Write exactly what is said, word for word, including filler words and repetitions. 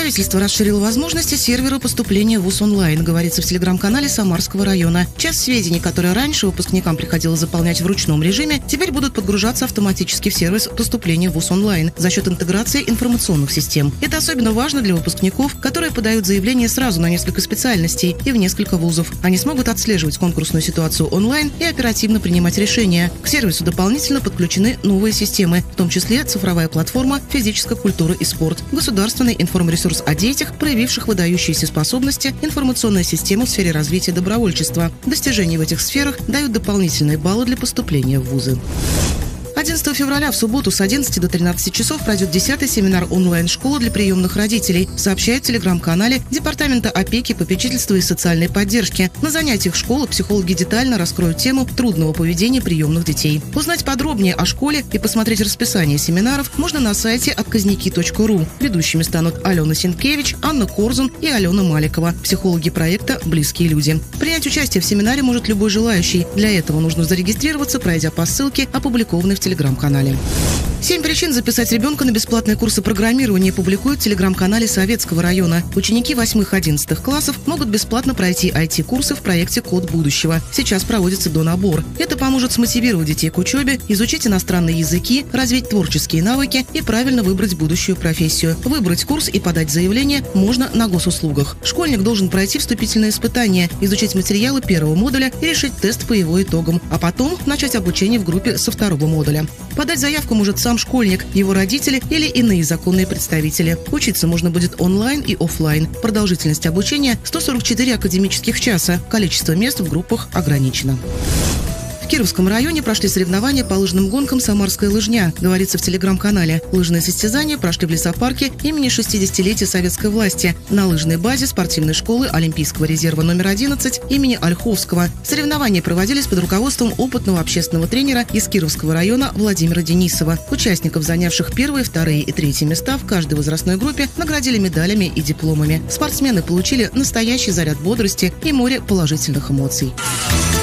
Правительство расширило возможности сервера поступления в ВУЗ онлайн, говорится в телеграм-канале Самарского района. Часть сведений, которые раньше выпускникам приходилось заполнять в ручном режиме, теперь будут подгружаться автоматически в сервис поступления в ВУЗ онлайн за счет интеграции информационных систем. Это особенно важно для выпускников, которые подают заявление сразу на несколько специальностей и в несколько вузов. Они смогут отслеживать конкурсную ситуацию онлайн и оперативно принимать решения. К сервису дополнительно подключены новые системы, в том числе цифровая платформа «Физическая культура и спорт», государственный информресурс о детях, проявивших выдающиеся способности, информационная система в сфере развития добровольчества. Достижения в этих сферах дают дополнительные баллы для поступления в вузы. одиннадцатого февраля в субботу с одиннадцати до тринадцати часов пройдет десятый семинар онлайн-школы для приемных родителей, сообщает в телеграм-канале Департамента опеки, попечительства и социальной поддержки. На занятиях школы психологи детально раскроют тему трудного поведения приемных детей. Узнать подробнее о школе и посмотреть расписание семинаров можно на сайте отказники точка ру. Ведущими станут Алена Сенкевич, Анна Корзун и Алена Маликова, психологи проекта «Близкие люди». Принять участие в семинаре может любой желающий. Для этого нужно зарегистрироваться, пройдя по ссылке, опубликованной в телеграм-канале. Семь причин записать ребенка на бесплатные курсы программирования публикуют в телеграм-канале Советского района. Ученики восьмых-одиннадцатых классов могут бесплатно пройти ай ти-курсы в проекте «Код будущего». Сейчас проводится донабор. Это поможет смотивировать детей к учебе, изучить иностранные языки, развить творческие навыки и правильно выбрать будущую профессию. Выбрать курс и подать заявление можно на госуслугах. Школьник должен пройти вступительные испытания, изучить материалы первого модуля и решить тест по его итогам, а потом начать обучение в группе со второго модуля. Подать заявку может сам школьник, его родители или иные законные представители. Учиться можно будет онлайн и офлайн. Продолжительность обучения – сто сорок четыре академических часа. Количество мест в группах ограничено. В Кировском районе прошли соревнования по лыжным гонкам «Самарская лыжня», говорится в телеграм-канале. Лыжные состязания прошли в лесопарке имени шестидесятилетия советской власти на лыжной базе спортивной школы Олимпийского резерва номер одиннадцать имени Ольховского. Соревнования проводились под руководством опытного общественного тренера из Кировского района Владимира Денисова. Участников, занявших первые, вторые и третьи места в каждой возрастной группе, наградили медалями и дипломами. Спортсмены получили настоящий заряд бодрости и море положительных эмоций.